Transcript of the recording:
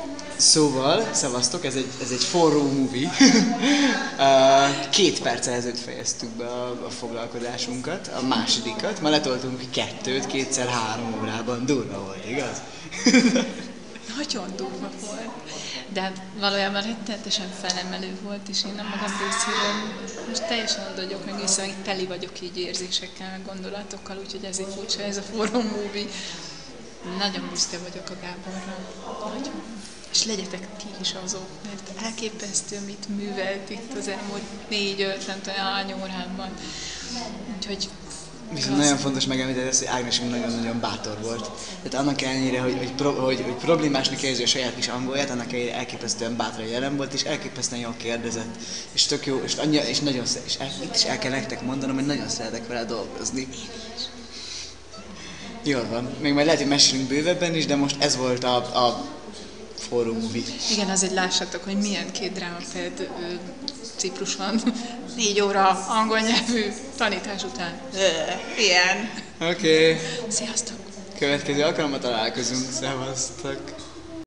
Szóval, szevasztok, ez egy forró movie. 2 perccel ezelőtt fejeztük be a foglalkozásunkat, a másodikat. Ma letoltunk 2-t, 2x3 órában. Durva volt, igaz? Nagyon durva volt. De valójában rettenetesen felemelő volt, és én a magam részéről most teljesen oda vagyok, meg viszont teli vagyok így érzésekkel, meg gondolatokkal, úgyhogy ezért furcsa ez a forró movie. Nagyon büszke vagyok a Gáborra. Nagyon. És legyetek ti is azok, mert elképesztő, mit művelt itt az elmúlt 4-5, nem tudom, hány órában. Úgyhogy viszont nagyon fontos megemlíteni ezt, hogy Ágnes nagyon-nagyon bátor volt. Tehát annak ellenére, hogy problémásnak érzi a saját kis angolját, annak ellenére elképesztően bátran jelen volt, és elképesztően jól kérdezett. És tök jó, és nagyon itt is el kell nektek mondanom, hogy nagyon szeretek vele dolgozni. Jól van. Még majd lehet, hogy mesélünk bővebben is, de most ez volt a forró movie. igen, azért lássátok, hogy milyen 2 drámafed Cipruson 4 óra angol nyelvű tanítás után. Ilyen. Oké. Sziasztok! Következő alkalommal találkozunk. Szevasztok!